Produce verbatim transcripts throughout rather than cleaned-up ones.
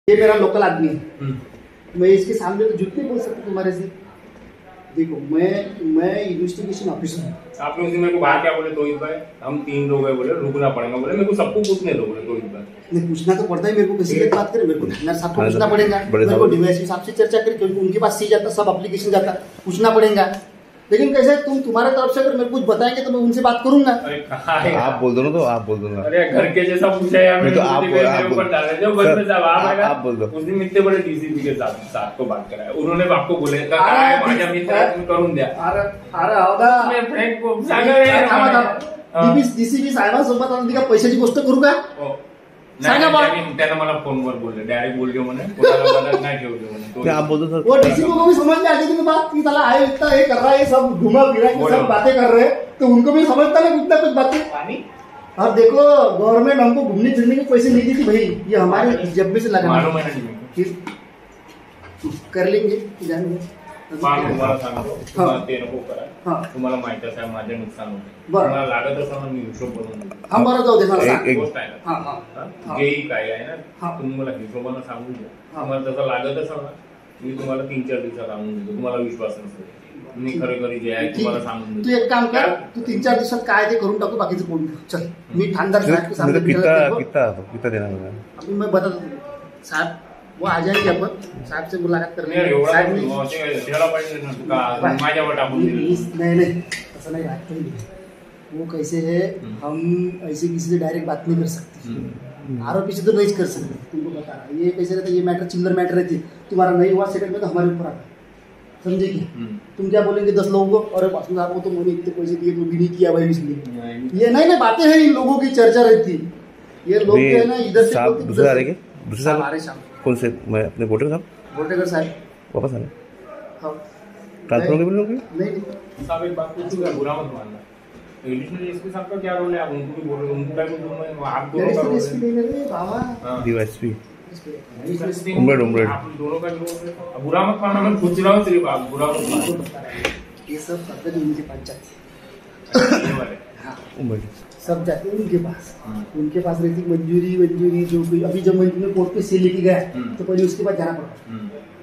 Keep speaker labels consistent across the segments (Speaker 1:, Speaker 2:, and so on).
Speaker 1: ये मेरा लोकल आदमी है, मैं इसके सामने तो झूठ नहीं बोल सकता तुम्हारे से। देखो मैं मैं इन्वेस्टिगेशन ऑफिसर हूँ।
Speaker 2: आप लोग मेरे को बाहर क्या बोले, दो ही भाई हम तीन लोग हैं, बोले रुकना पड़ेगा, बोले मेरे को सबको पूछने दो, बोले दो ही भाई
Speaker 1: नहीं पूछना तो पड़ता है मेरे को, किसी की बात करें मेरे को मेरे साथ पूछना पड़ेगा, मेरे को डीवाईएसपी साहब से चर्चा करें क्योंकि उनके पास सी जाता सब एप्लीकेशन जाता, पूछना पड़ेगा। लेकिन कैसे तुम तुम्हारे तरफ से अगर मेरे कुछ बताएंगे तो मैं उनसे बात करूंगा।
Speaker 3: आप बोल दो ना, तो आप बोल दो ना।
Speaker 2: अरे घर के जैसा पूछा यार,
Speaker 3: मैं तो आप
Speaker 2: ऊपर डाल रहे जो बस में साहब आप
Speaker 3: आप बोल दो।
Speaker 2: उस दिन इतने बड़े डीसीपी के साथ साथ को बात कराया, उन्होंने आपको बोले काय माझ्या मित्राला करून द्या।
Speaker 1: अरे अरे होगा
Speaker 2: मैं फ्रेंड को सांगा रे
Speaker 1: थांबा थांबा डीसीपी साहेबांसोबत आणि का पैशाची गोष्ट करू का? सांगा बा।
Speaker 2: त्यांना मला फोनवर बोलले, डायरेक्ट बोलले म्हणे कोणाला मदत नाही ठेवली म्हणे।
Speaker 3: आप बोल दो सर।
Speaker 1: वो डीसीपी को भी समझ में आ गई थी बात कि साला आए इतना ये कर रहा है, सब घुमा फिरा के सब बातें कर रहे हैं, तो उनको भी समझता ना कुछ ना कुछ बातें। और देखो गवर्नमेंट हमको घूमने फिरने के पैसे नहीं देती भाई, ये हमारे जब में से लगा
Speaker 2: मालूम है ना,
Speaker 1: कर लेंगे जानेंगे।
Speaker 2: तुम्हाला सांगतो तुम्हाला ते नको करा, तुम्हाला माहिती आहे माझे नुकसान होते, तुम्हाला लागत असेल मी हिशोब बनवून देतो।
Speaker 1: हम बरं जाऊ दे मला
Speaker 2: एक गोष्ट आहे ना, हां हां जेही काय आहे ना, तुम्ही मला हिशोबानं सांगून द्या, तुम्हाला तसं लागत असेल ना मी तुम्हाला तीन चार दिवसात आणून देतो, तुम्हाला विश्वास नसेल मी खरे खरी जे आहे तुम्हाला सांगून देतो।
Speaker 1: तू एक काम कर, तू तीन चार दिवसात काय ते करून टाकू, बाकीचं कोण चल मी ठाणदार साहब के सामने
Speaker 3: कितना कितना कितना देना होगा
Speaker 1: अभी मैं बता दूं साहब, वो आ जाएंगे अपन साहब से मुलाकात करने। नहीं नहीं ऐसा नहीं बात करेंगे, वो कैसे है हम ऐसे किसी से डायरेक्ट बात नहीं कर सकते, आरोपी से तो नहीं कर सकते। तुमको बता रहा ये कैसे रहता है, ये मैटर चिल्लर मैटर रहती है, तुम्हारा नहीं हुआ सेकंड में तो हमारे ऊपर आता, समझे क्या? तुम क्या बोलेंगे दस लोगों को, और आपको तो मैंने इतने पैसे दिए तो भी नहीं किया भाई इसलिए, ये नहीं ना बातें हैं, इन लोगों की चर्चा रहती है। ये लोग है ना इधर से
Speaker 3: दूसरे आ रहे दूसरे साहब
Speaker 1: हमारे सामने
Speaker 3: कौन से, मैं अपने वोटर साहब
Speaker 1: वोटेगर साहब
Speaker 3: वापस आने
Speaker 1: हाँ
Speaker 3: ट्रांसफर होंगे बोलोगे?
Speaker 1: नहीं
Speaker 2: साहब एक बात पूछूंगा, बुरा मत मानना, एडिशनल एसपी साहब का क्या रोल है, आप उनको भी बोल रहे हो, उनको क्या बोल आप दोनों का रोल है
Speaker 1: बाबा
Speaker 3: डीवाईएसपी उम्रेड उम्रेड
Speaker 2: आप दोनों का रोल है, बुरा मत मानना, मैं पूछ रहा हूँ सिर्फ, आप बुरा मत मानना।
Speaker 1: ये सब पद्धति उनके पास जाती है, हाँ
Speaker 3: उम्रेड सब
Speaker 1: जाते हैं उनके पास, उनके पास रहती मंजूरी मंजूरी जो कोई अभी जब मंजूरी कोर्ट पे से लेके गया तो पहले उसके बाद जाना पड़ता।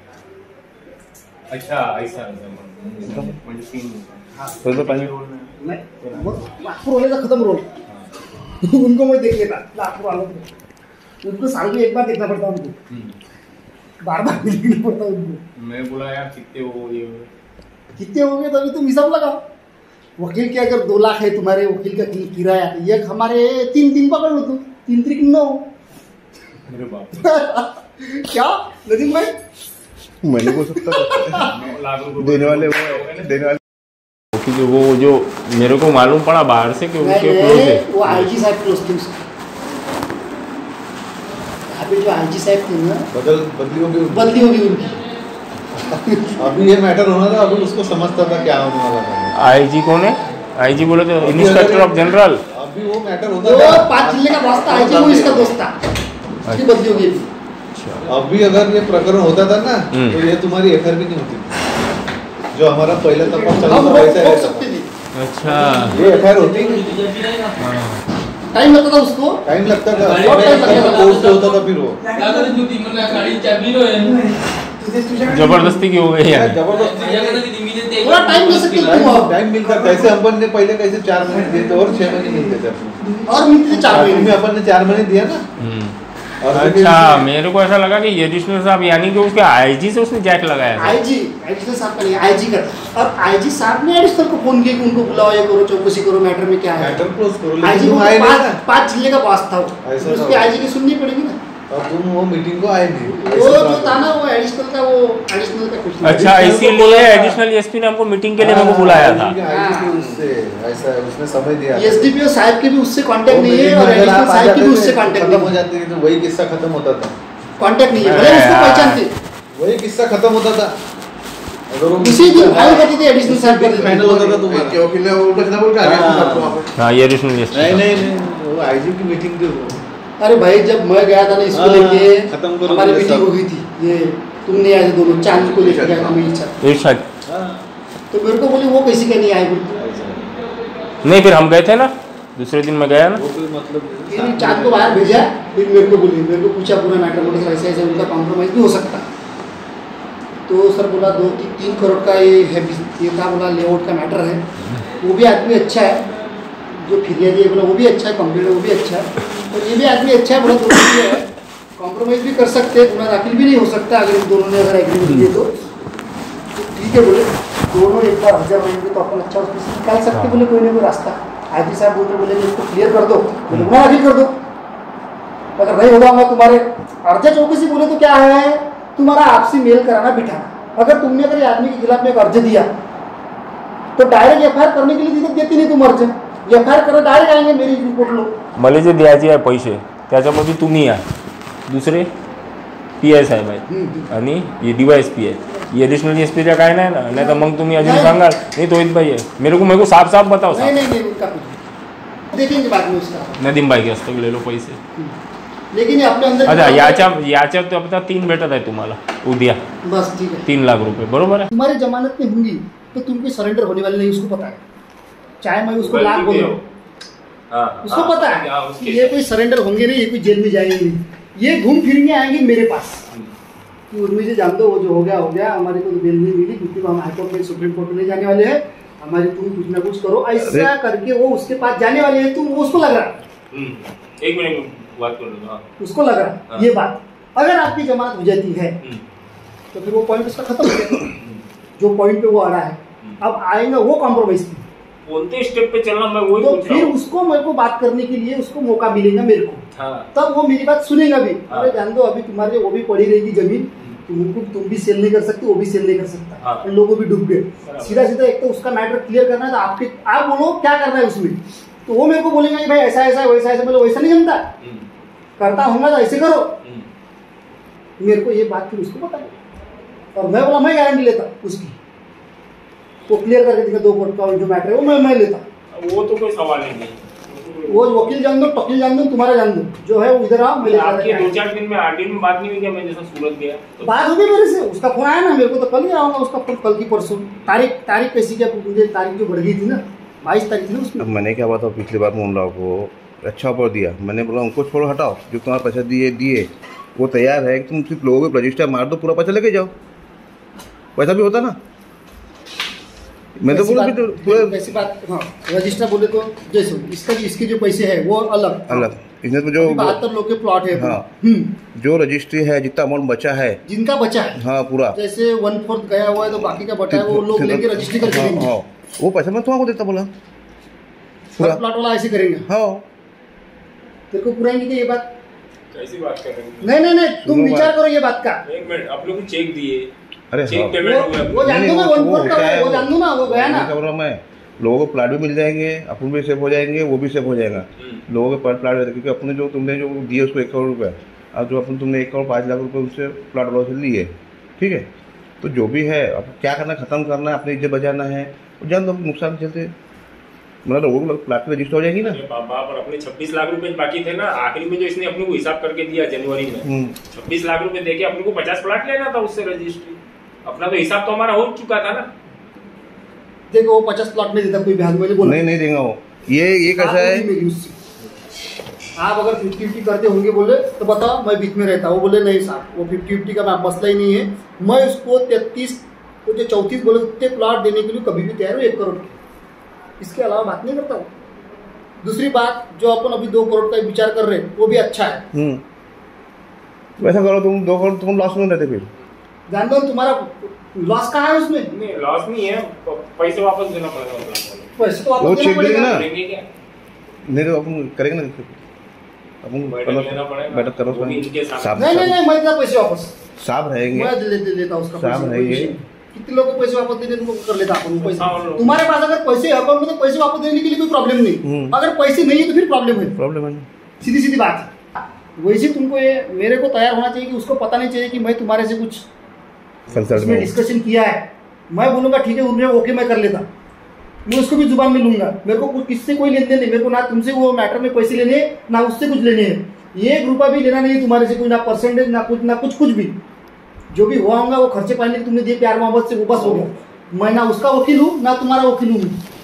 Speaker 2: अच्छा ऐसा म्हणजे तीन
Speaker 3: तो तो पानी
Speaker 1: नहीं वो लाखों रोले का खत्म रोल उनको मैं देख लेता, लाखों वालों को उनको साल में एक बार देखना पड़ता उनको, बार बार देखना पड़ता उनको।
Speaker 2: मैं बोला यार कितने हो ये
Speaker 1: कितने हो गए, तभी तुम हिसाब लगाओ। वकील के अगर दो लाख है तुम्हारे वकील का किराया, ये हमारे तीन तीन पकड़ लो, तुम तीन तरीक नौ।
Speaker 2: मेरे बाप
Speaker 1: क्या नदीम भाई
Speaker 3: मैंने बोल सकता देने वाले वो देने वाले
Speaker 2: क्योंकि वो जो मेरे को मालूम पड़ा बाहर से कि उनके क्लोज है,
Speaker 1: वो आईजी साहब क्लोज थे उसके, यहाँ पे जो आईजी साहब थे ना
Speaker 4: बदल बदली होगी
Speaker 1: बदली होगी उनकी।
Speaker 4: अभी ये मैटर होना था, अभी उसको समझता था क्या होने वाला था।
Speaker 2: आईजी कौन है? आईजी बोले तो इंस्पेक्टर ऑफ जनरल।
Speaker 4: अभी वो मैटर होता
Speaker 1: था,
Speaker 4: था
Speaker 1: पांच जिले का बॉस था आईजी, वो इसका दोस्त था, उसकी बदली होगी।
Speaker 4: अभी अगर ये प्रकरण होता था ना तो ये तुम्हारी एफआईआर भी नहीं होती, जो हमारा पहला तपास चला था वैसा रहता।
Speaker 2: अच्छा
Speaker 4: ये एफआईआर होती
Speaker 1: टाइम लगता था उसको,
Speaker 4: टाइम लगता था, कोर्ट से होता था, फिर वो
Speaker 2: जबरदस्ती की हो गई है,
Speaker 4: जबरदस्ती
Speaker 1: पूरा टाइम दे सकते हो,
Speaker 4: टाइम मिलता। कैसे अपन ने पहले कैसे चार महीने दिए थे और छह महीने मिलते थे,
Speaker 1: और मिलते चार महीने,
Speaker 4: अपन ने चार महीने दिया ना।
Speaker 2: अच्छा मेरे को ऐसा लगा कि एडिशनल साहब यानी कि उसके आईजी से उसने जैक लगाया।
Speaker 1: आईजी एडिशनल साहब का नहीं, आईजी का, और आईजी साहब ने एडिशनल को फोन किया कि उनको बुलाओ, ये करो, चौकसी करो, मैटर में क्या है,
Speaker 4: मैटर क्लोज करो।
Speaker 1: आईजी को पांच पांच जिले का बॉस था, उसके आईजी की सुननी पड़ेगी ना,
Speaker 4: और तुम वो मीटिंग को आए नहीं,
Speaker 1: वो जो था ना वो एडिशनल का, वो एडिशनल का कुछ।
Speaker 2: अच्छा इसीलिए एडिशनल एसपी ने हमको मीटिंग के लिए मेरे को बुलाया था।
Speaker 4: उससे ऐसा उसने समय दिया,
Speaker 1: एसडीपीओ साहब के भी उससे कांटेक्ट नहीं है और एडिशनल साहब की भी उससे कांटेक्ट
Speaker 4: खत्म हो जाती है, तो वही किस्सा खत्म होता था,
Speaker 1: कांटेक्ट नहीं है, भले उसको पहचानते,
Speaker 4: वही किस्सा खत्म होता था। अगर
Speaker 1: उसी दिन फाइल करती थी एडिशनल साहब के,
Speaker 4: फाइनल होता था तुम्हारा क्यों कि वो उल्टा सीधा बोल के आगे।
Speaker 2: हां ये एडिशनल एसपी
Speaker 4: नहीं नहीं नहीं वो आईजी की मीटिंग थी।
Speaker 1: अरे भाई जब मैं गया था ना इसको लेके, हमारी
Speaker 4: खत्म
Speaker 1: मीटिंग हो गई थी, ये तुम नहीं आए थे दोनों, चांद को लेकर गया था मैं इच्छा,
Speaker 2: इरशाद
Speaker 1: तो मेरे को बोले वो कैसे का नहीं आए,
Speaker 2: नहीं फिर हम गए थे ना दूसरे दिन मैं गया ना,
Speaker 4: वो कोई मतलब नहीं।
Speaker 1: फिर चांद को बाहर भेजा, फिर मेरे को बोली, मेरे को पूछा पूरा मैटर, बोले सर ऐसे ऐसे उनका कॉम्प्रोमाइज़ भी हो सकता। तो सर बोला दो तीन तीन करोड़ का ये है, ये था बोला लेआउट का मैटर है, वो भी आदमी अच्छा है, जो फिरियादी है बोला वो भी अच्छा है, कंप्लेंट वो भी अच्छा है, और ये भी आदमी अच्छा है बोला, दोनों भी है, कॉम्प्रोमाइज़ भी कर सकते हैं, गुना दाखिल भी नहीं हो सकता अगर इन दोनों ने अगर एग्रीमेंट किए तो ठीक है बोले, दोनों एक बार हजार मानेंगे तो अपन अच्छा उसमें से निकाल सकते, बोले कोई ना कोई रास्ता। हाजी साहब बोलते बोले इसको क्लियर कर दो, बोले गुना दाखिल कर दो, अगर नहीं होगा तुम्हारे अर्जा चौकसी बोले तो क्या है, तुम्हारा आपसी मेल कराना बिठाना। अगर तुमने अगर आदमी के खिलाफ में एक अर्ज दिया तो डायरेक्ट एफ आई आर करने के लिए दिक्कत देती नहीं, तुम अर्ज एफ आई आर करा डायरेक्ट आएंगे मेरी रिपोर्ट लो।
Speaker 2: मला जे द्यायचे आहे पैसे त्याच्यामध्ये तुम्ही आहे, दुसरे पी आय साहेब आहेत आणि ये डी वाय एस पी आहे, ये एडिशनल एस पीच्या काय नाही ना, नाही तर मग तुम्ही अजून सांगाल नाही तोहित भाई आहे, मेरे को मेरे को साफ साफ बताओ
Speaker 1: नहीं नहीं नहीं उनका कुछ देखेंगे बाद में उसका,
Speaker 2: नदीम भाई के हस्तक ले लो पैसे।
Speaker 1: लेकिन ये अपने अंदर
Speaker 2: अच्छा याच्या याच्या तो आता तीन भेटत आहे तुम्हाला उद्या,
Speaker 1: बस ठीक है,
Speaker 2: तीन लाख रुपए बरोबर है।
Speaker 1: तुम्हारी जमानत नहीं होंगी तो तुमको सरेंडर होने वाले नहीं, उसको पता है, चाहे मैं उसको लाख बोलूं, उसको पता है कि ये कोई सरेंडर होंगे नहीं, ये कोई जेल में जाएंगे नहीं, ये घूम फिर के आएंगे मेरे पास कि उर्मी से जान दो वो जो हो गया हो गया, हमारे को तो बेल नहीं मिली क्योंकि हम हाईकोर्ट में सुप्रीम कोर्ट में जाने वाले हैं, हमारी तुम कुछ ना कुछ करो, ऐसा करके वो उसके पास जाने वाले हैं, तुम उसको लग रहा
Speaker 2: एक मिनट बात कर लो,
Speaker 1: उसको लग रहा ये बात, अगर आपकी जमानत हो जाती है तो फिर वो पॉइंट उसका खत्म हो गया, जो पॉइंट पे वो अड़ा है, अब आएगा वो कॉम्प्रोमाइज की,
Speaker 2: कोणते स्टेप पे चलना मैं वही
Speaker 1: तो
Speaker 2: पूछ रहा
Speaker 1: फिर
Speaker 2: हूँ।
Speaker 1: उसको मेरे को बात करने के लिए उसको मौका मिलेगा मेरे को,
Speaker 2: हाँ।
Speaker 1: तब वो मेरी बात सुनेगा भी,
Speaker 2: हाँ।
Speaker 1: अरे जान दो अभी तुम्हारे लिए वो भी पड़ी रहेगी जमीन, तुमको तुम भी सेल नहीं कर सकते, वो भी सेल नहीं कर सकता,
Speaker 2: हाँ।
Speaker 1: उन लोगों भी डूब गए, सीधा सीधा एक तो उसका मैटर क्लियर करना है, तो आपके आप बोलो क्या करना है उसमें, तो वो मेरे को बोलेगा कि भाई ऐसा ऐसा वैसा ऐसा, बोले वैसा नहीं जमता, करता होगा तो ऐसे करो, मेरे को ये बात फिर उसको पता है, और मैं बोला मैं गारंटी लेता उसकी, वो क्लियर करके दिखा दो कोर्ट का जो मैटर है वो मैं मैं लेता,
Speaker 2: वो तो कोई सवाल ही नहीं,
Speaker 1: वो वकील जान दो, वकील जान दो, तुम्हारा जान दो, जो है वो इधर आओ, मैं
Speaker 2: आपके दो चार दिन में आरडी में बात नहीं हुई क्या, मैं जैसा सूरत गया तो
Speaker 1: बात हो गई मेरे से, उसका फोन आया ना मेरे को, तो कल ही आऊंगा उसका फोन, कल की परसों, तारीख तारीख कैसी क्या मुझे तारीख जो बढ़ गई थी ना, बाईस तारीख थी ना उसमें।
Speaker 3: अब मैंने क्या बात पिछली बार मोहन राव को अच्छा ऑफर दिया, मैंने बोला उनको छोड़ो हटाओ, जो तुम्हारा पैसा दिए दिए वो तैयार है कि तुम सिर्फ लोगों को रजिस्टर मार दो, पूरा पैसा लेके जाओ, पैसा भी होता ना, मैं तो बोला पूरा
Speaker 1: वैसी बात, हाँ रजिस्टर बोले तो जैसे इसका इसके जो पैसे है वो अलग
Speaker 3: अलग, इसमें तो जो
Speaker 1: बहत्तर लोग के प्लॉट है,
Speaker 3: हाँ
Speaker 1: हम्म,
Speaker 3: जो रजिस्ट्री है जितना अमाउंट बचा है,
Speaker 1: जिनका बचा है,
Speaker 3: हाँ पूरा
Speaker 1: जैसे वन फोर्थ गया हुआ है तो बाकी का बचा है वो लोग लेके रजिस्ट्री करके
Speaker 3: हाँ,
Speaker 1: देंगे,
Speaker 3: हाँ, वो पैसा मैं तुम्हारा देता बोला पूरा
Speaker 1: प्लॉट वाला ऐसे करेंगे,
Speaker 3: हाँ,
Speaker 1: तेरे को पुराएंगे क्या ये बात?
Speaker 2: कैसी बात कर रहे हैं?
Speaker 1: नहीं नहीं नहीं तुम विचार करो ये बात का,
Speaker 2: एक मिनट, आप लोग चेक दिए,
Speaker 3: अरे
Speaker 2: चेक
Speaker 3: हाँ।
Speaker 2: पेमेंट हुआ
Speaker 1: वो जान दो ना,
Speaker 3: नहीं,
Speaker 1: वन
Speaker 3: वो
Speaker 1: फोर्थ
Speaker 3: होता है,
Speaker 1: का वो जान दो ना, वो गया ना,
Speaker 3: क्या बोल रहा हूँ मैं, लोगों को प्लाट भी मिल जाएंगे, अपन भी सेफ हो जाएंगे, वो भी सेफ हो जाएगा, लोगों के प्लाट रहते, क्योंकि अपने जो तुमने जो दिए उसको एक करोड़ रुपये, अब जो अपन तुमने एक करोड़ पाँच लाख रुपए उससे प्लाट वालों से लिए, ठीक है, तो जो भी है अब क्या करना, खत्म करना है, अपनी इज्जत बचाना है, जान दो नुकसान चलते, मतलब लोगों को प्लाट की रजिस्टर हो जाएगी ना।
Speaker 2: बाबा पर अपने छब्बीस लाख रुपए बाकी थे ना, आखिरी में जो इसने अपने को हिसाब करके दिया जनवरी में, छब्बीस लाख रुपए देके अपने को पचास प्लाट लेना था उससे रजिस्ट्री, अपना तो हिसाब तो हमारा हो चुका था ना।
Speaker 1: देखो वो पचास प्लॉट में देता कोई ब्याज, मैंने बोला
Speaker 3: नहीं नहीं देगा वो, ये ये कैसा है,
Speaker 1: आप अगर फिफ्टी फिफ्टी करते होंगे बोले तो बताओ, मैं बीच में रहता, वो बोले नहीं साहब वो फिफ्टी फिफ्टी का मसला ही नहीं है, मैं उसको तैतीस वो जो चौंतीस बोले उतने प्लॉट देने के लिए कभी भी तैयार हूँ, एक करोड़ के, इसके अलावा बात नहीं करता हूँ। दूसरी बात जो अपन अभी दो करोड़ का विचार कर रहे हैं वो भी अच्छा है,
Speaker 3: वैसा करो तुम, दो करोड़ तुम लॉस में रहते, फिर
Speaker 1: जान दो तुम्हारा लॉस कहाँ है उसमें,
Speaker 2: नहीं लॉस नहीं है, पैसे वापस देना पड़ेगा,
Speaker 1: पैसे तो
Speaker 3: वो
Speaker 1: वापस
Speaker 3: चेक
Speaker 1: देना
Speaker 3: देंगे
Speaker 1: पड़ेगा,
Speaker 3: ना,
Speaker 2: देंगे क्या,
Speaker 3: नहीं तो अपन करेंगे ना, अपन
Speaker 2: बैठक लेना पड़ेगा,
Speaker 3: बैठक करो,
Speaker 2: वो भी इनके साथ।
Speaker 3: साहब
Speaker 1: नहीं नहीं नहीं मैं देता पैसे वापस,
Speaker 3: साहब रहेंगे,
Speaker 1: मैं ले ले लेता उसका
Speaker 3: साहब
Speaker 1: पैसे,
Speaker 3: रहेंगे,
Speaker 1: कोई विषय नहीं। कितने लोगों को पैसे वापस देने तुमको कर लेता अपन पैसे,
Speaker 2: हाँ, लोग।
Speaker 1: तुम्हारे पास अगर पैसे अकाउंट में तो पैसे वापस देने के लिए कोई प्रॉब्लम नहीं, अगर पैसे नहीं है तो फिर प्रॉब्लम है,
Speaker 3: प्रॉब्लम है,
Speaker 1: सीधी सीधी बात है। वैसे तुमको ये मेरे को तैयार होना चाहिए कि उसको पता नहीं चाहिए कि मैं तुम्हारे से कुछ
Speaker 3: कंसल्ट
Speaker 1: इसमें
Speaker 3: में
Speaker 1: डिस्कशन किया है, मैं बोलूँगा ठीक है उन्हें ओके मैं कर लेता, मैं उसको भी जुबान में लूंगा, मेरे को कुछ किससे कोई लेन देन नहीं, मेरे को ना तुमसे वो मैटर में पैसे लेने ना उससे कुछ लेने हैं, एक रुपया भी लेना नहीं है तुम्हारे से, कोई ना परसेंटेज ना कुछ ना कुछ कुछ भी, जो भी हुआ होगा वो खर्चे पानी तुमने दिए प्यार मोहब्बत से वो बस हो गया, मैं ना उसका वकील हूँ ना तुम्हारा वकील हूँ।